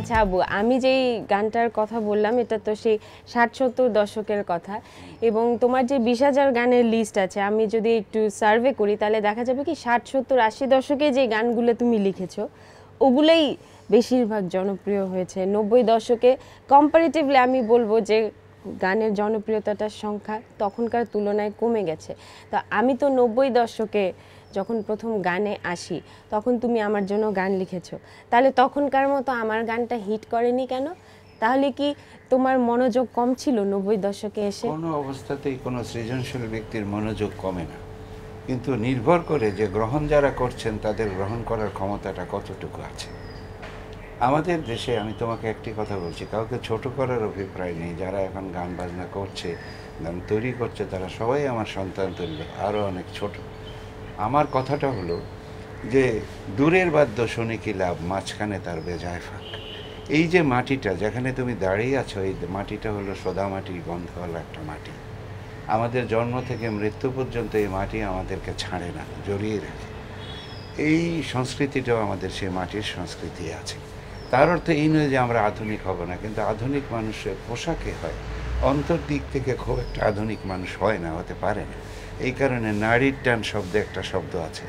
আচ্ছা আবু, আমি যেই গানটার কথা বললাম এটা তো সেই 60-70 দশকের কথা, এবং তোমার যে 20,000 গানের লিস্ট আছে, আমি যদি একটু সার্ভে করি তাহলে দেখা যাবে কি 60-70-80 দশকে যে গানগুলো তুমি লিখেছো ওগুলোই বেশিরভাগ জনপ্রিয় হয়েছে। 90 দশকে কম্পারেটিভলি আমি বলবো যে গানের জনপ্রিয়তাটার সংখ্যা তখনকার তুলনায় কমে গেছে। তো আমি তো 90 দশকে যখন প্রথম গানে আসি তখন তুমি আমার জন্য গান লিখেছো, তাহলে তখনকার মতো আমার গানটা হিট করেনি কেন? তাহলে কি তোমার মনোযোগ কম ছিল 90 দশকে এসে? কোনো অবস্থাতেই কোনো সৃজনশীল ব্যক্তির মনোযোগ কমে না, কিন্তু নির্ভর করে যে গ্রহণ যারা করছেন তাদের গ্রহণ করার ক্ষমতাটা কতটুকু আছে। আমাদের দেশে আমি তোমাকে একটি কথা বলছি, কাউকে ছোট করার অভিপ্রায় নেই। যারা এখন গান বাজনা করছে, গান তৈরি করছে, তারা সবাই আমার সন্তান তুল্য, আরও অনেক ছোট। আমার কথাটা হলো যে দূরের বাদ্য শুনে কি লাভ, মাঝখানে তার বেজায় ফাঁক। এই যে মাটিটা যেখানে তুমি দাঁড়িয়ে আছো, এই মাটিটা হলো সোদা মাটি, গন্ধওয়ালা একটা মাটি। আমাদের জন্ম থেকে মৃত্যু পর্যন্ত এই মাটি আমাদেরকে ছাড়ে না, জড়িয়ে রাখে। এই সংস্কৃতিটাও আমাদের সেই মাটির সংস্কৃতি আছে। তার অর্থ এই নয় যে আমরা আধুনিক হব না, কিন্তু আধুনিক মানুষের পোশাকে হয়, অন্তর্দিক থেকে খুব একটা আধুনিক মানুষ হয় না, হতে পারে না। এই কারণে নারীর টান শব্দে একটা শব্দ আছে।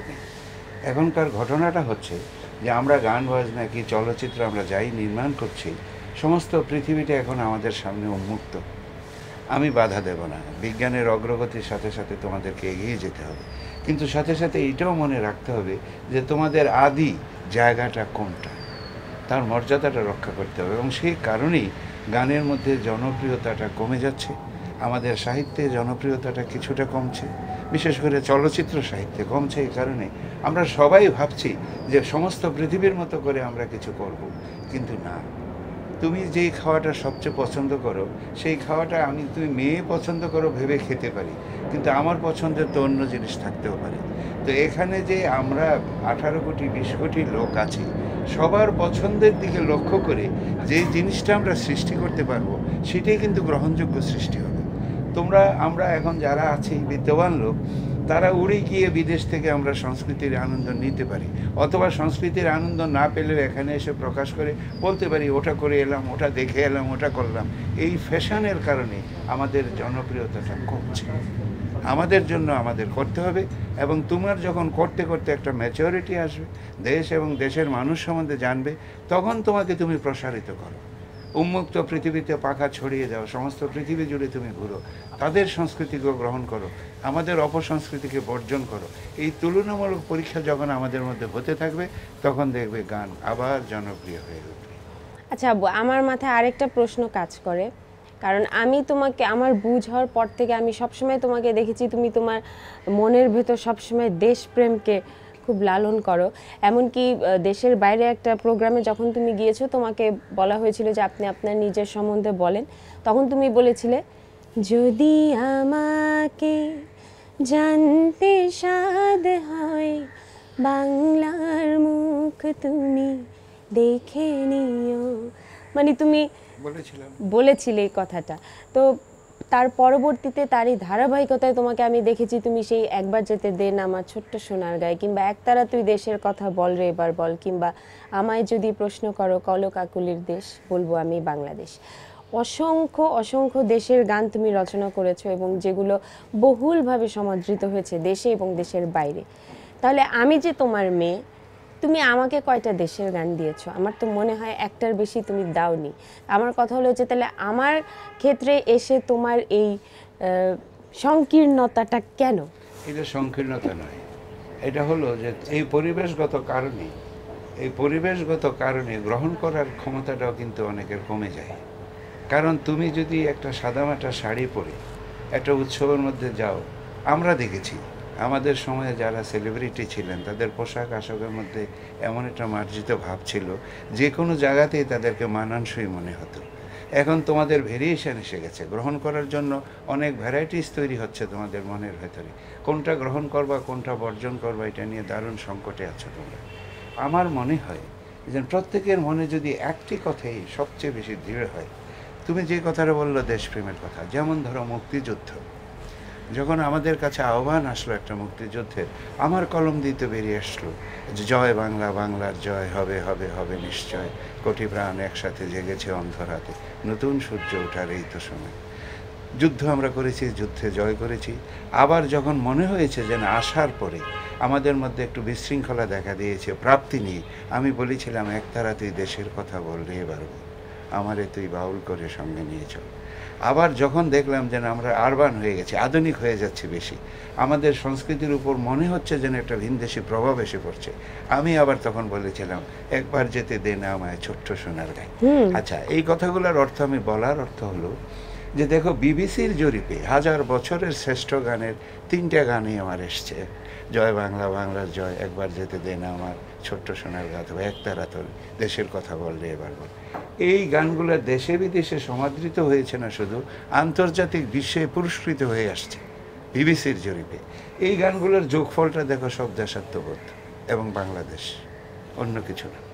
এখনকার ঘটনাটা হচ্ছে যে আমরা গান বাজনা কি চলচ্চিত্র আমরা যাই নির্মাণ করছি, সমস্ত পৃথিবীটা এখন আমাদের সামনে উন্মুক্ত। আমি বাধা দেব না, বিজ্ঞানের অগ্রগতির সাথে সাথে তোমাদেরকে এগিয়ে যেতে হবে, কিন্তু সাথে সাথে এটাও মনে রাখতে হবে যে তোমাদের আদি জায়গাটা কোনটা, তার মর্যাদাটা রক্ষা করতে হবে। এবং সেই কারণেই গানের মধ্যে জনপ্রিয়তাটা কমে যাচ্ছে, আমাদের সাহিত্যে জনপ্রিয়তাটা কিছুটা কমছে, বিশেষ করে চলচ্চিত্র সাহিত্যে কমছে। এই কারণে আমরা সবাই ভাবছি যে সমস্ত পৃথিবীর মতো করে আমরা কিছু করব, কিন্তু না। তুমি যেই খাওয়াটা সবচেয়ে পছন্দ করো সেই খাওয়াটা তুমি মেয়ে পছন্দ করো ভেবে খেতে পারি, কিন্তু আমার পছন্দের তো অন্য জিনিস থাকতেও পারে। তো এখানে যে আমরা 18 কোটি 20 কোটি লোক আছি, সবার পছন্দের দিকে লক্ষ্য করে যে জিনিসটা আমরা সৃষ্টি করতে পারবো সেটাই কিন্তু গ্রহণযোগ্য সৃষ্টি হবে। আমরা এখন যারা আছি বিদ্যমান লোক, তারা উড়ে গিয়ে বিদেশ থেকে আমরা সংস্কৃতির আনন্দ নিতে পারি, অথবা সংস্কৃতির আনন্দ না পেলেও এখানে এসে প্রকাশ করে বলতে পারি ওটা করে এলাম, ওটা দেখে এলাম, ওটা করলাম। এই ফ্যাশনের কারণে আমাদের জনপ্রিয়তাটা কমছে। আমাদের জন্য আমাদের করতে হবে, এবং তোমার যখন করতে করতে একটা ম্যাচুরিটি আসবে, দেশ এবং দেশের মানুষ সম্বন্ধে জানবে, তখন তুমি প্রসারিত করো। উন্মুক্ত পৃথিবীতে পাখা ছড়িয়ে দাও, সমস্ত পৃথিবী জুড়ে তুমি ঘুরো, তাদের সংস্কৃতিকে গ্রহণ করো, আমাদের অপসংস্কৃতিকে বর্জন করো। এই তুলনামূলক পরীক্ষা যখন আমাদের মধ্যে হতে থাকবে, তখন দেখবে গান আবার জনপ্রিয় হয়ে উঠবে। আচ্ছা আব্বু, আমার মাথায় আরেকটা প্রশ্ন কাজ করে, কারণ আমি তোমাকে আমার বুঝ হওয়ার পর থেকে আমি সবসময় তোমাকে দেখেছি তুমি তোমার মনের ভেতর সবসময় দেশপ্রেমকে খুব লালন করো। এমনকি দেশের বাইরে একটা প্রোগ্রামে যখন তুমি গিয়েছো, তোমাকে বলা হয়েছিল যে আপনি আপনার নিজের সম্বন্ধে বলেন, তখন তুমি বলেছিলে, যদি আমাকে জানতে স্বাদ হয় বাংলার মুখ তুমি দেখে নিও। মানে তুমি বলেছিলে এই কথাটা। তো তার পরবর্তীতে তারই ধারাবাহিকতায় তোমাকে আমি দেখেছি তুমি সেই একবার যেতে দেন আমার ছোট্ট সোনার গায়ে, কিংবা একতারা তুই দেশের কথা বল রে এবার বল, কিংবা আমায় যদি প্রশ্ন করো কলো কাকুলির দেশ, বলবো আমি বাংলাদেশ। অসংখ্য অসংখ্য দেশের গান তুমি রচনা করেছো, এবং যেগুলো বহুলভাবে সমাদৃত হয়েছে দেশে এবং দেশের বাইরে। তাহলে আমি যে তোমার মেয়ে, তুমি আমাকে কয়টা দেশের গান দিয়েছো? আমার তো মনে হয় একটার বেশি তুমি দাওনি। আমার কথা হলো যে তাহলে আমার ক্ষেত্রে এসে তোমার এই সংকীর্ণতাটা কেন? এটা সংকীর্ণতা নয়, এটা হলো যে এই পরিবেশগত কারণে গ্রহণ করার ক্ষমতাটাও কিন্তু অনেকের কমে যায়। কারণ তুমি যদি একটা সাদামাটা শাড়ি পরে একটা উৎসবের মধ্যে যাও, আমরা দেখেছি আমাদের সময়ে যারা সেলিব্রিটি ছিলেন তাদের পোশাক আশাকের মধ্যে এমন একটা মার্জিত ভাব ছিল, যে কোনো জায়গাতেই তাদেরকে মানানসই মনে হতো। এখন তোমাদের ভেরিয়েশন এসে গেছে, গ্রহণ করার জন্য অনেক ভ্যারাইটিস তৈরি হচ্ছে তোমাদের মনের ভেতরে। কোনটা গ্রহণ করবা কোনটা বর্জন করবা, এটা নিয়ে দারুণ সংকটে আছো তোমরা। আমার মনে হয় যে প্রত্যেকের মনে যদি একটি কথাই সবচেয়ে বেশি দৃঢ় হয়, তুমি যে কথাটা বললো দেশপ্রেমের কথা, যেমন ধরো মুক্তিযুদ্ধ, যখন আমাদের কাছে আহ্বান আসলো একটা মুক্তিযুদ্ধের, আমার কলম দিতে বেরিয়ে আসলো যে জয় বাংলা, বাংলার জয় হবে হবে হবে নিশ্চয়, কোটি প্রাণ একসাথে জেগেছে অন্ধরাতে, নতুন সূর্য ওঠার এই তো সময়। যুদ্ধ আমরা করেছি, যুদ্ধে জয় করেছি। আবার যখন মনে হয়েছে যে না, আসার পরে আমাদের মধ্যে একটু বিশৃঙ্খলা দেখা দিয়েছে প্রাপ্তি নিয়ে, আমি বলেছিলাম একতারা তুই দেশের কথা বললে এবার বল, আমারে তুই বাউল করে সঙ্গে নিয়ে চল। আবার যখন দেখলাম যে না, আমরা আরবান হয়ে গেছি, আধুনিক হয়ে যাচ্ছে বেশি, আমাদের সংস্কৃতির উপর মনে হচ্ছে যেন একটা ভিনদেশি প্রভাব এসে পড়ছে, আমি আবার তখন বলেছিলাম একবার যেতে দে না আমায় ছোট্ট সোনার গায়ে। আচ্ছা, এই কথাগুলোর অর্থ আমি বলার অর্থ হলো যে দেখো, বিবিসির জরিপে 1000 বছরের শ্রেষ্ঠ গানের 3টে গানই আমার এসছে, জয় বাংলা, বাংলার জয়, একবার যেতে দে না আমার ছোট্ট সোনার গা, অথবা একতারা তোর দেশের কথা বললে এবার বল। এই গানগুলো দেশে বিদেশে সমাদৃত হয়েছে না, শুধু আন্তর্জাতিক বিশ্বে পুরস্কৃত হয়ে আসছে বিবিসির জরিপে। এই গানগুলোর যোগফলটা দেখো, সব দেশাত্মবোধ এবং বাংলাদেশ, অন্য কিছু না।